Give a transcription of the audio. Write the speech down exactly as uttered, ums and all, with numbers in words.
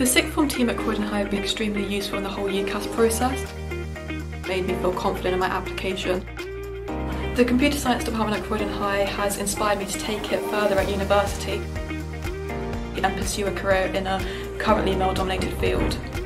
The sixth form team at Croydon High have been extremely useful in the whole UCAS process. Made me feel confident in my application. The computer science department at Croydon High has inspired me to take it further at university and pursue a career in a currently male-dominated field.